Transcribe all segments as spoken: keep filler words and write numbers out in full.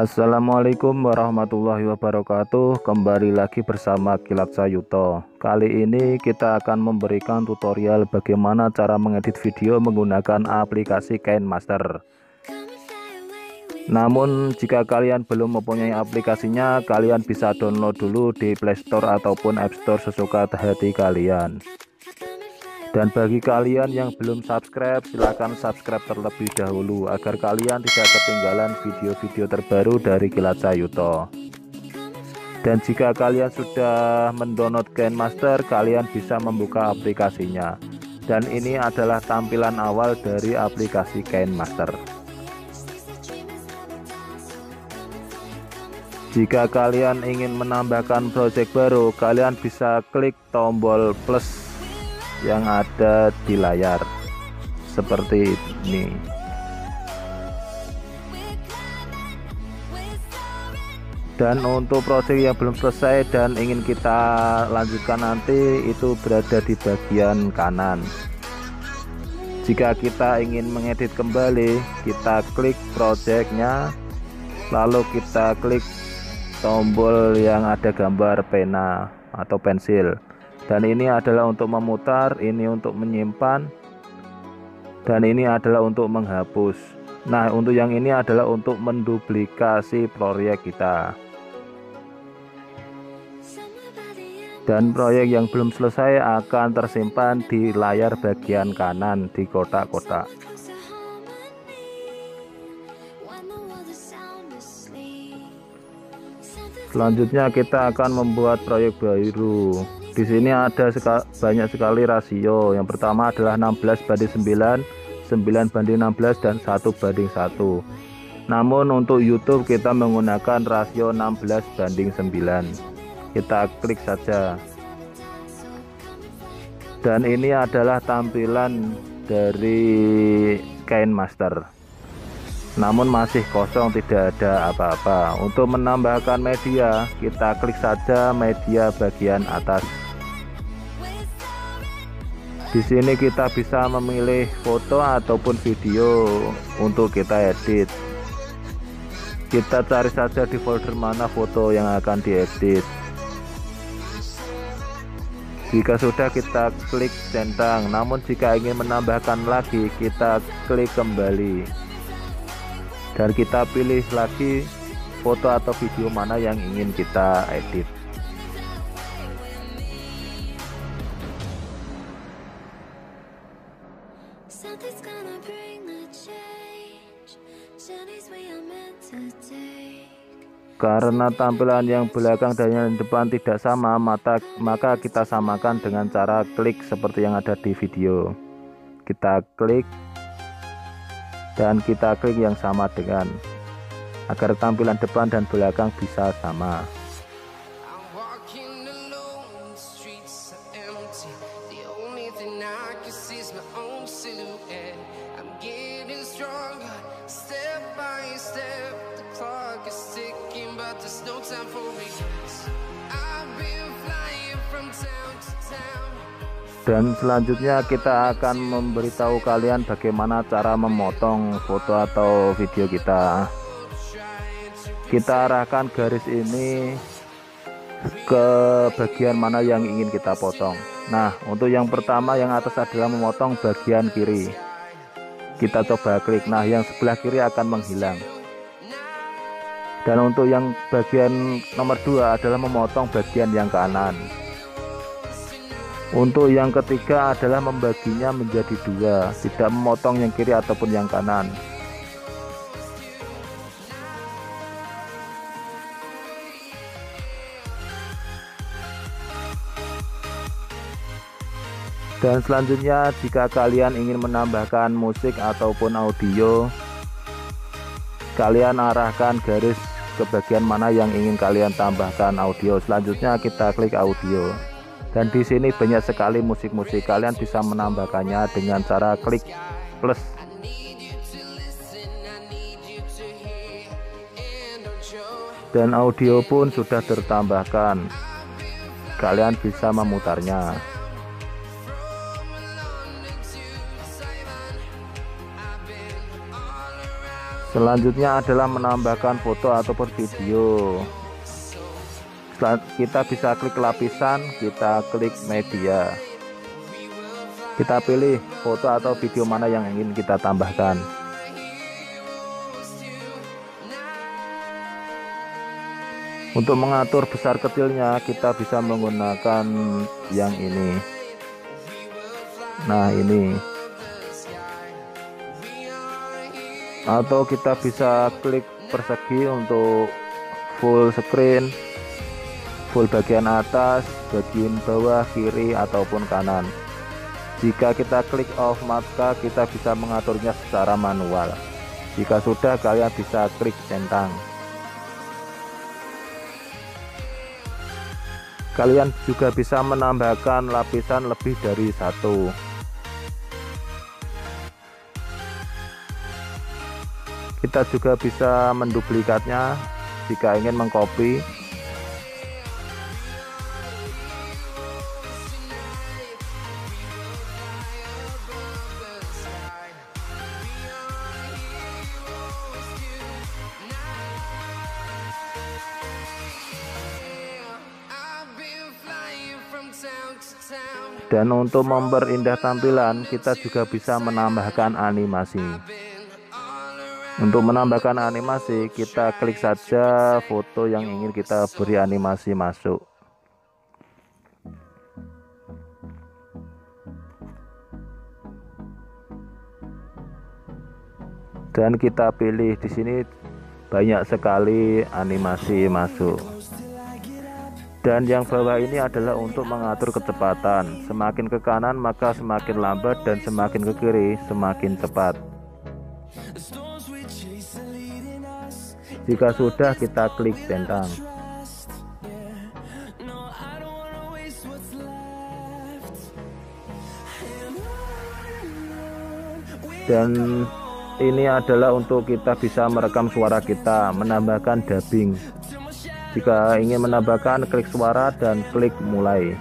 Assalamualaikum warahmatullahi wabarakatuh. Kembali lagi bersama Kilat Sayuto. Kali ini kita akan memberikan tutorial bagaimana cara mengedit video menggunakan aplikasi KineMaster. Namun jika kalian belum mempunyai aplikasinya, kalian bisa download dulu di Play Store ataupun App Store sesuka hati kalian. Dan bagi kalian yang belum subscribe, silahkan subscribe terlebih dahulu agar kalian tidak ketinggalan video-video terbaru dari Kilat Sayuto. Dan jika kalian sudah mendownload KineMaster, kalian bisa membuka aplikasinya. Dan ini adalah tampilan awal dari aplikasi KineMaster. Jika kalian ingin menambahkan project baru, kalian bisa klik tombol plus yang ada di layar seperti ini. Dan untuk project yang belum selesai dan ingin kita lanjutkan nanti, itu berada di bagian kanan. Jika kita ingin mengedit kembali, kita klik projectnya, lalu kita klik tombol yang ada gambar pena atau pensil. Dan ini adalah untuk memutar, ini untuk menyimpan, dan ini adalah untuk menghapus. Nah, untuk yang ini adalah untuk menduplikasi proyek kita. Dan proyek yang belum selesai akan tersimpan di layar bagian kanan di kotak-kotak. Selanjutnya kita akan membuat proyek baru. Di sini ada seka, banyak sekali rasio. Yang pertama adalah enam belas banding sembilan, sembilan banding enam belas, dan satu banding satu. Namun untuk YouTube kita menggunakan rasio enam belas banding sembilan. Kita klik saja. Dan ini adalah tampilan dari KineMaster. Namun masih kosong, tidak ada apa-apa. Untuk menambahkan media, kita klik saja media bagian atas. Di sini kita bisa memilih foto ataupun video untuk kita edit. Kita cari saja di folder mana foto yang akan diedit. Jika sudah, kita klik centang. Namun jika ingin menambahkan lagi, kita klik kembali. Dan kita pilih lagi foto atau video mana yang ingin kita edit. Karena tampilan yang belakang dan yang depan tidak sama, maka, maka kita samakan dengan cara klik seperti yang ada di video. Kita klik dan kita klik yang sama dengan, agar tampilan depan dan belakang bisa sama. Dan selanjutnya kita akan memberitahu kalian bagaimana cara memotong foto atau video kita. Kita arahkan garis ini ke bagian mana yang ingin kita potong. Nah, untuk yang pertama yang atas adalah memotong bagian kiri. Kita coba klik. Nah, yang sebelah kiri akan menghilang. Dan untuk yang bagian nomor dua adalah memotong bagian yang kanan. Untuk yang ketiga adalah membaginya menjadi dua, tidak memotong yang kiri ataupun yang kanan. Dan selanjutnya, jika kalian ingin menambahkan musik ataupun audio, kalian arahkan garis ke bagian mana yang ingin kalian tambahkan audio. Selanjutnya kita klik audio. Dan di sini banyak sekali musik-musik. Kalian bisa menambahkannya dengan cara klik plus. Dan audio pun sudah tertambahkan. Kalian bisa memutarnya. Selanjutnya adalah menambahkan foto ataupun video. Kita bisa klik lapisan, kita klik media, kita pilih foto atau video mana yang ingin kita tambahkan. Untuk mengatur besar kecilnya kita bisa menggunakan yang ini. Nah ini, atau kita bisa klik persegi untuk full screen, full bagian atas, bagian bawah, kiri ataupun kanan. Jika kita klik off maka kita bisa mengaturnya secara manual. Jika sudah, kalian bisa klik centang. Kalian juga bisa menambahkan lapisan lebih dari satu. Kita juga bisa menduplikatnya jika ingin mengcopy. Dan untuk memperindah tampilan kita juga bisa menambahkan animasi. Untuk menambahkan animasi kita klik saja foto yang ingin kita beri animasi masuk. Dan kita pilih di sini banyak sekali animasi masuk. Dan yang bawah ini adalah untuk mengatur kecepatan. Semakin ke kanan maka semakin lambat, dan semakin ke kiri semakin cepat. Jika sudah, kita klik centang. Dan ini adalah untuk kita bisa merekam suara kita, menambahkan dubbing. Jika ingin menambahkan, klik suara dan klik mulai.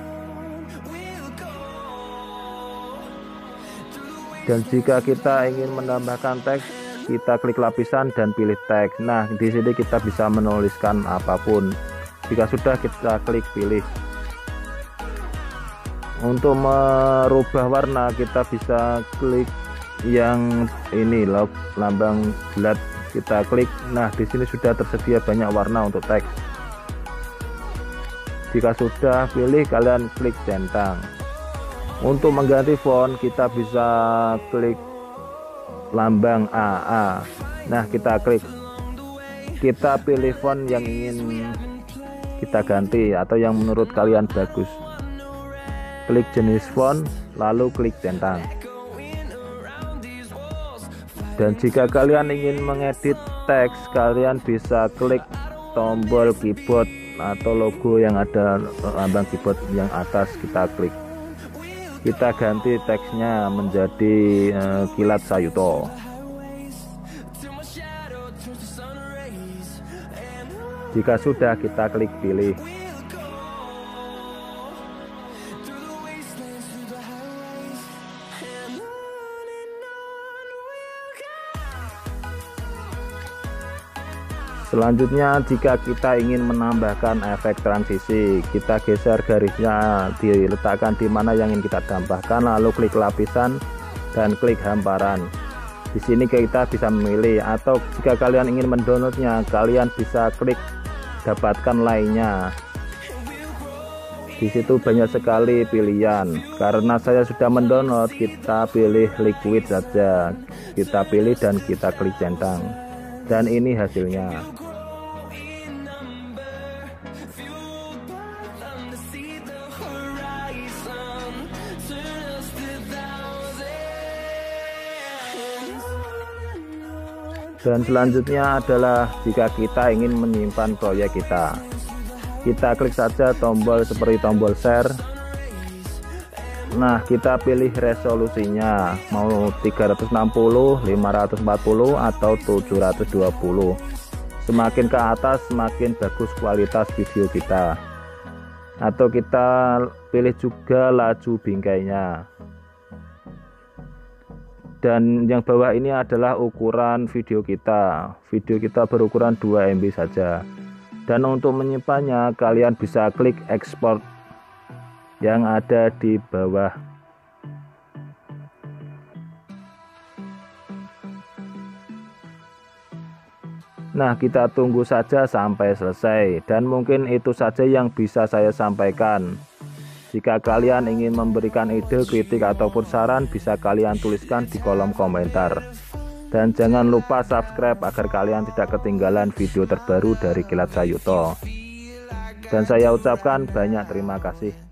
Dan jika kita ingin menambahkan teks, kita klik lapisan dan pilih teks. Nah, di sini kita bisa menuliskan apapun. Jika sudah, kita klik pilih. Untuk merubah warna, kita bisa klik yang ini, lambang bulat. Kita klik. Nah, di sini sudah tersedia banyak warna untuk teks. Jika sudah, pilih, kalian klik centang. Untuk mengganti font kita bisa klik lambang A A. Nah, kita klik, kita pilih font yang ingin kita ganti atau yang menurut kalian bagus. Klik jenis font lalu klik centang. Dan jika kalian ingin mengedit teks, kalian bisa klik tombol keyboard atau logo yang ada lambang keyboard yang atas, kita klik. Kita ganti teksnya menjadi uh, Kilat Sayuto. Jika sudah, kita klik pilih. Selanjutnya, jika kita ingin menambahkan efek transisi, kita geser garisnya, diletakkan di mana yang ingin kita tambahkan, lalu klik lapisan dan klik hamparan. Di sini kita bisa memilih, atau jika kalian ingin mendownloadnya, kalian bisa klik dapatkan lainnya. Di situ banyak sekali pilihan. Karena saya sudah mendownload, kita pilih liquid saja. Kita pilih dan kita klik centang. Dan ini hasilnya. Dan selanjutnya adalah jika kita ingin menyimpan proyek kita, kita klik saja tombol seperti tombol share. Nah, kita pilih resolusinya mau tiga ratus enam puluh, lima ratus empat puluh atau tujuh ratus dua puluh. Semakin ke atas semakin bagus kualitas video kita. Atau kita pilih juga laju bingkainya. Dan yang bawah ini adalah ukuran video kita. Video kita berukuran dua M B saja. Dan untuk menyimpannya kalian bisa klik export yang ada di bawah. Nah, kita tunggu saja sampai selesai, dan mungkin itu saja yang bisa saya sampaikan. Jika kalian ingin memberikan ide, kritik, ataupun saran, bisa kalian tuliskan di kolom komentar. Dan jangan lupa subscribe agar kalian tidak ketinggalan video terbaru dari Kilat Sayuto. Dan saya ucapkan banyak terima kasih.